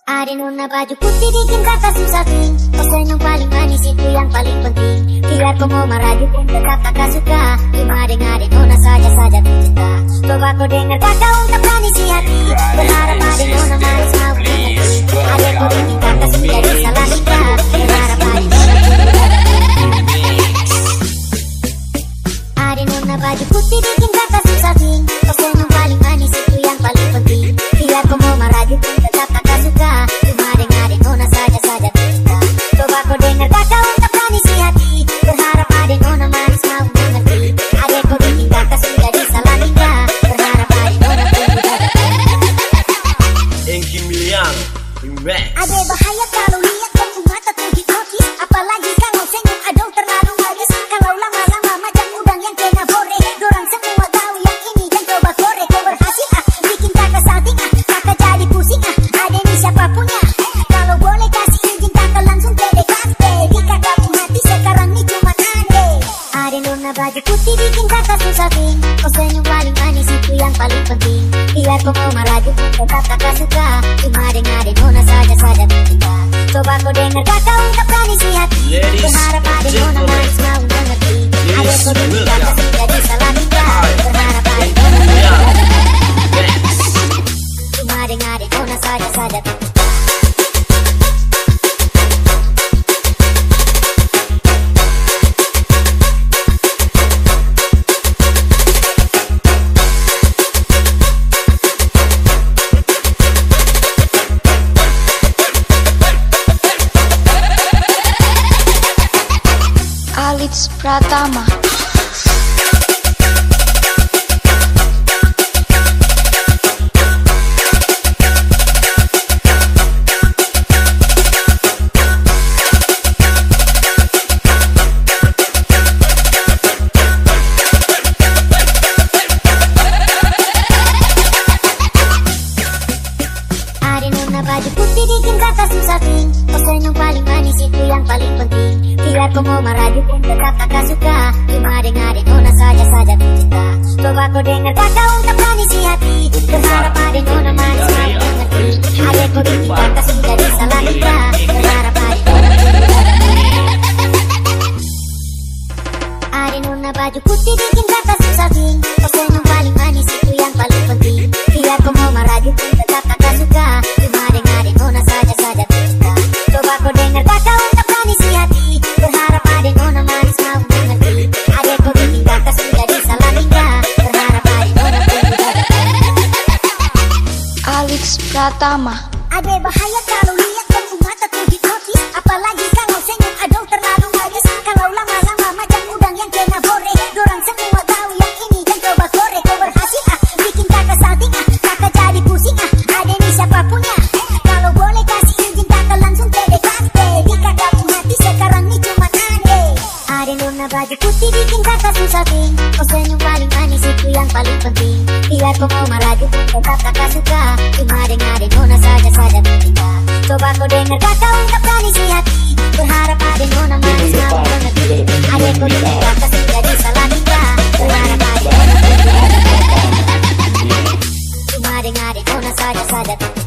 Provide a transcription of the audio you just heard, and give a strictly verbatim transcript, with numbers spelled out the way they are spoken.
Ada nona baju putih bikin kakak susah ting. Kau senyum paling manis itu yang paling penting. Biar kau mau merayu pun tetap kakak suka. Cuma dengar nona saja-saja tercinta. Coba kau dengar kakak ungkapkan isi hati. Berharap ada nona manis mau mengerti. Ada kau bikin kakak menjadi salah nikah. Berharap ada nona Ada nona baju putih bikin kakak susah ting. Kau senyum paling manis itu yang paling penting. Biar kau mau merayu pun tetap kakak suka. Cuma dengar nona saja-saja tercinta. Coba kau dengar kakak ungkapkan isi hati. Berharap ada nona manis mau mengerti. Ada kau bikin kakak menjadi salah nikah. Berharap ada nona Engki Milian Remix. Ada bahaya kalau lihat kamu mata tuh hipnotis. Apalagi kalau senyum aduh terlalu manis. Kalau lama-lama macam udang yang kena bore. Dorang semua tahu yang ini dan coba korek. Kau berhasil ah, bikin kakak salting ah. Kakak jadi pusing ah, ada nih siapa punya. Kalau boleh kasih izin kakak langsung P D K T. Di kakakmu hati sekarang nih cuma aneh. Ada nona baju putih bikin kakak susah ting. Kau senyum paling manis itu yang paling penting. Biar kau mau merayu pun tetap kakak suka. Cuma dengar nona saja-saja tercinta. Coba kau dengar kakak ungkapkan isi hati. Berharap ada nona manis mau mengerti. Ada kau bikin kakak menjadi salah nikah. Berharap ada nona cuma dengar nona saja-saja tercinta. Alits Pratama. Ada nona baju putih bikin kakak susah ting. Kau senyum paling manis itu yang paling penting. Biar kau mau merayu pun tetap kakak suka. Cuma dengar nona saja-saja tercinta. Coba kau dengar kakak ungkapkan isi hati. Berharap ada nona manis mau mengerti. Ada kau bikin kakak menjadi salah nikah. Berharap ada nona Ada nona baju putih bikin kakak susah ting. Kau senyum paling manis itu yang paling penting. Biar kau mau merayu pun tetap kakak suka. Cuma dengar nona saja-saja tercinta. Coba kau dengar kakak ungkapkan isi hati. Berharap ada nona manis mau mengerti. Ada kau bikin kakak menjadi salah nikah. Berharap ada nona Alits Pratama. Ada bahaya kalau lihat kamu mata tuh hipnotis. Apalagi kalau senyum aduh terlalu manis. Kalau lama-lama macam udang yang kena bore. Dorang semua tahu yang ini dan coba korek. Kau berhasil ah, bikin kakak salting ah. Kakak jadi pusing ah, ada nih siapa punya. Kalau boleh kasih izin kakak langsung P D K T. Di kakakmu hati sekarang nih cuma aneh. Ada nona baju putih bikin kakak susah ting. Kau senyum paling manis itu yang paling penting. Biar kau mau merayu pun tetap kakak suka. Cuma dengar nona saja-saja tercinta. Coba kau dengar kakak ungkapkan isi hati. Berharap ada nona manis mau mengerti. Ada kau bikin kakak menjadi salah nikah. Berharap ada nona cuma dengar nona saja-saja tercinta.